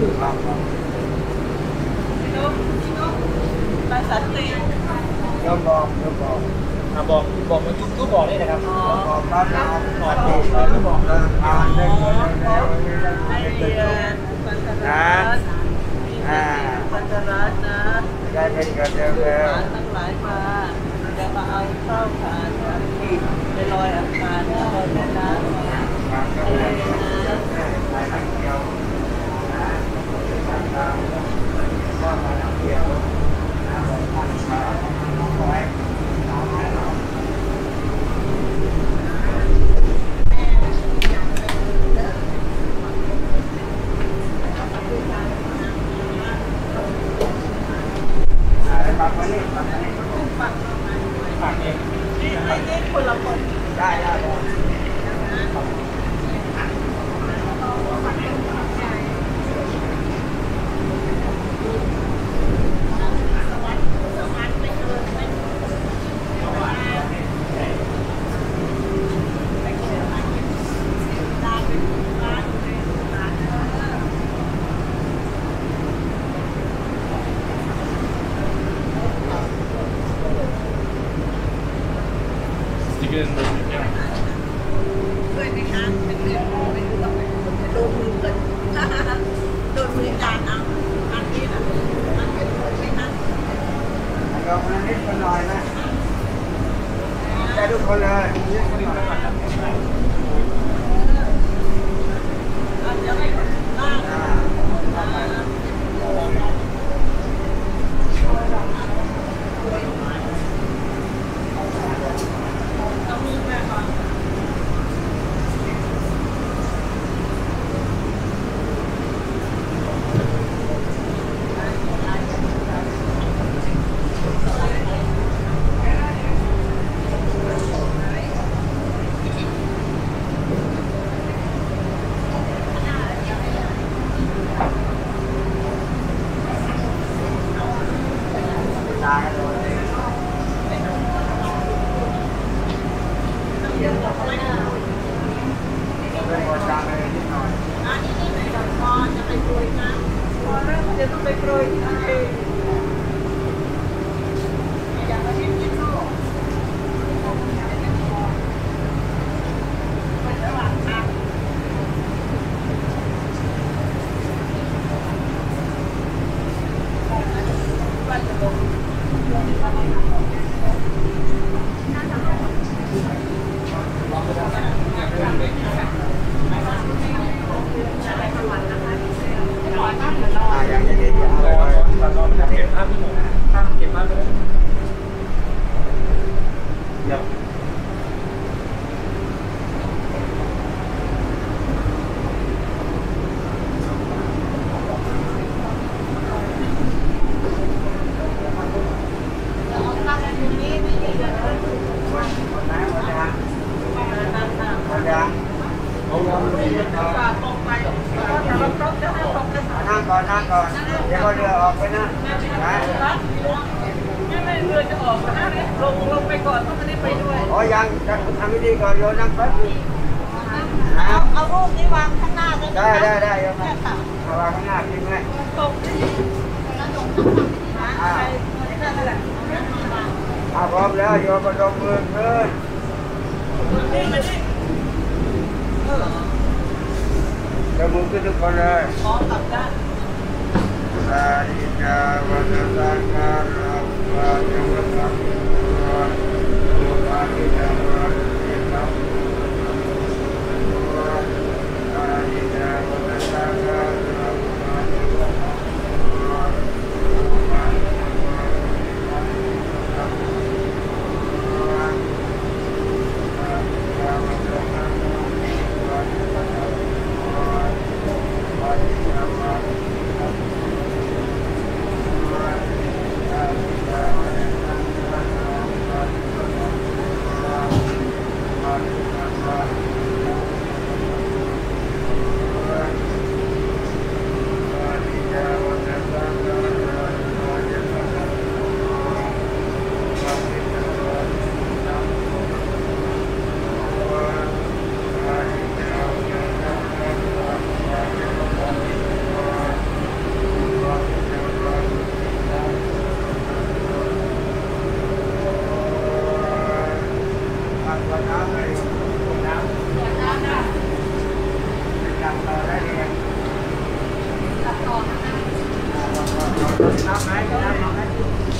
ภาษาจีนบอกมันทุกบอกนี่นะครับบอกร้านเราบอกบอกได้เงินแล้วให้เรียนปัญญาปัญญานะได้เป็นกันแล้วทั้งหลายมาจะมาเอาข้าวสารไปลอยอังคารลอยในน้ำคนละคนได้ด้วยในห้างเป็นเรื่องไม่รู้ต้องโดนมือกันโดนมือจานเอาอันนี้นะมันเป็นคนไม่ทันเราคนนิดคนหน่อยนะได้ทุกคนเลยจะให้ล่างนั่งก่อนเดี๋ยวเรือออกไปนะไม่เรือจะออกนะลงไปก่อนเพราะไม่ได้ไปด้วยอ๋อยังทำพิธีก่อนโยนนั่งแป๊บนึงเอารูปนี้วางข้างหน้าได้โยนวางข้างหน้าจริงไหมตกพร้อมแล้วโยนกระดมมือขึ้นจะมือขึ้นทุกคนเลยพร้อมกับด้านสาธิกาวัฒนธรรมรับว่าจะวัฒนธรรมตัวปาฏิจารย์ที่ทำสาธิกาวัฒนธรรมรับว่าจะวัฒนธรรมน้ำไหมน้ำไหม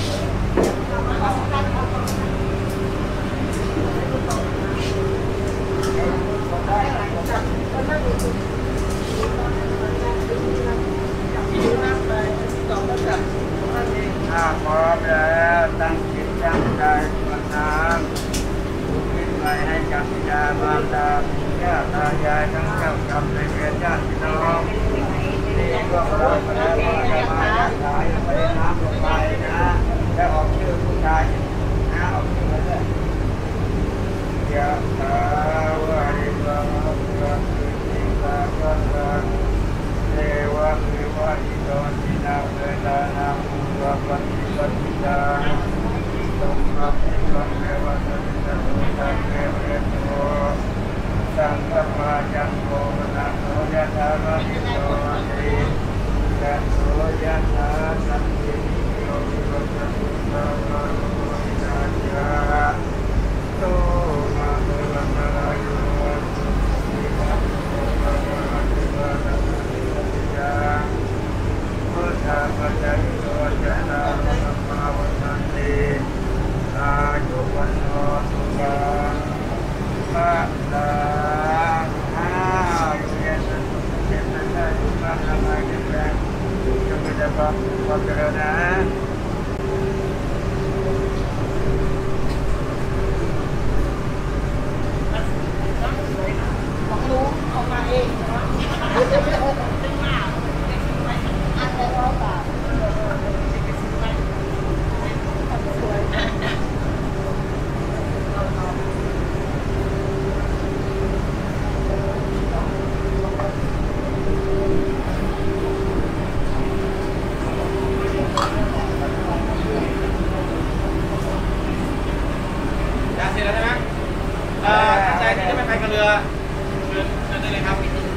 ถ้าพร้อมแล้วตั้งจิตตั้งใจภาวนาอุทิศไปให้กับบิดามารดาญาติตายายทั้งเจ้ากรรมนายเวรญาติพี่น้องที่ร่วมรับมาแล้วจะมาญาติตายไปน้ำลงไปนะแล้วออกชื่อผู้ชายนะออกชื่อเลยยะถาวะริวะภะติสาภะคะเทวะวิวัติโตตินาเวลานามุขะปฏิปติตาสมภัพพิกังเทวะสัจจะตุสังเกเวโตสังฆมาจังโกมนะโสยะถาวะริโตติยันโสยะถาสัพพิโยวิวัชตุสัพพะโลวินาศยะโตมาเตวันตรายโยสุขีโตภะคะติวะนะติยาพุทธะปัจจยโยจะตาสัมมาวัฏันติอายุวันโนสุขังพระลาอยู่เย็นสุขเย็นได้ทุกข์ทำให้แข็งแรงจงมีแต่ความเจริญนะของรู้ออกมาเองนะซึ่งมากอันแต่เราแบบสวยเสร็จแล้วใช่ไหมใจที่จะไปพายกับเรือได้เลยครับ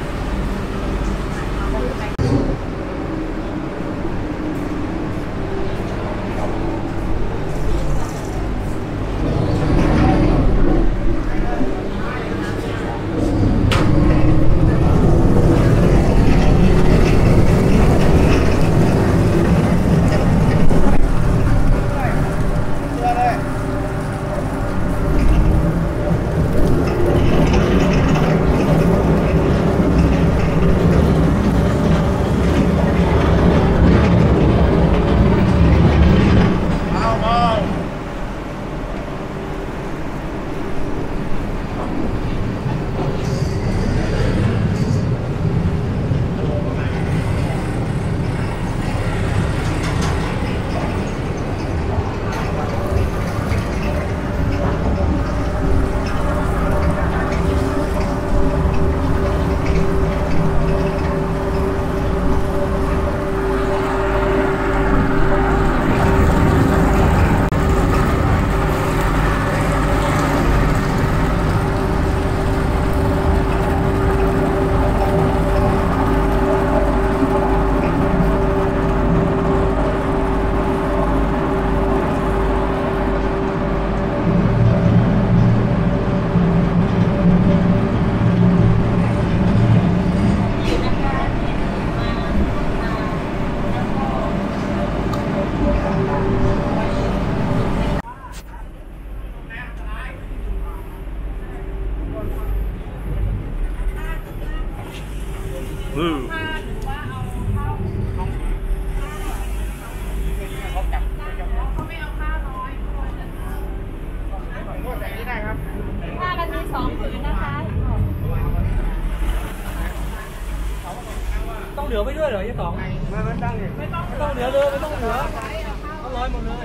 ต้องเหลือไปด้วยเหรอยี่สองไม่ต้องเหลือเลยไม่ต้องเหลือเอาร้อยหมดเลย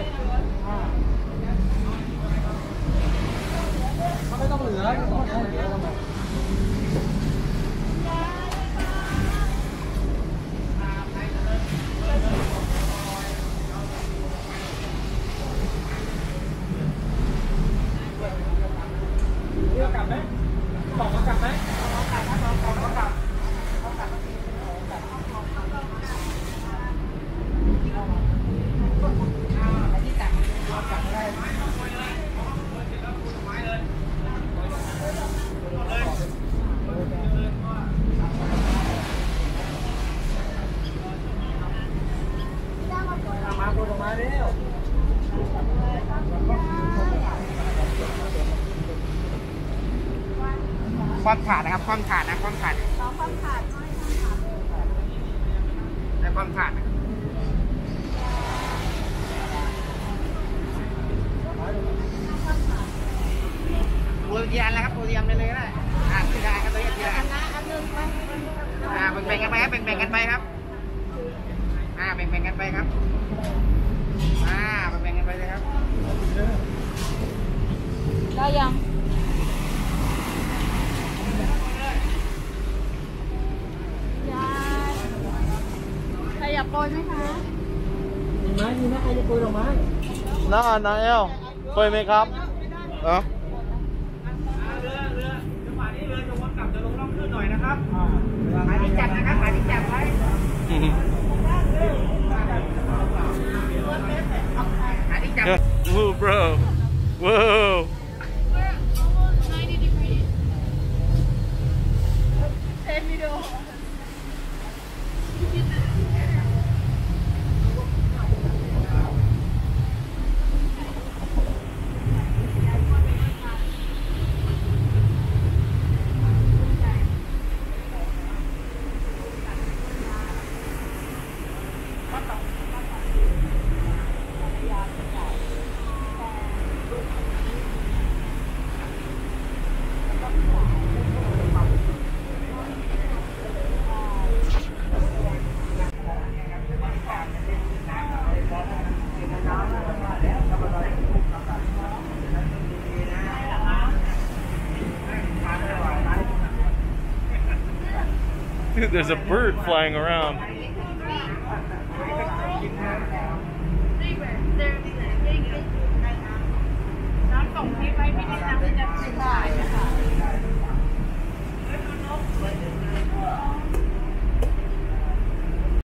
ไม่ต้องเหลือกลับไหมบอกมากลับไหมความขาดนะครับความขาดนะความขาดความขาดน้อยและความขาดนะโรยเทียนแล้วครับโรยเทียนไปเลยก็ได้คือได้ครับตัวนี้ทีละแบ่งกันไปครับแบ่งกันไปครับแบ่งกันไปครับแบ่งกันไปเลยครับได้ยังใครอยากโปรยไหมคะมีไหมใครจะโปรยดอกไม้น้านาเอลเคยไหมครับเรือจังหวะนี้เรือจะวนกลับจะลงล่องขึ้นหน่อยนะครับหาที่จับนะครับหาที่จับไว้หาที่จับ Whoa bro Whoa Dude, there's a bird flying around.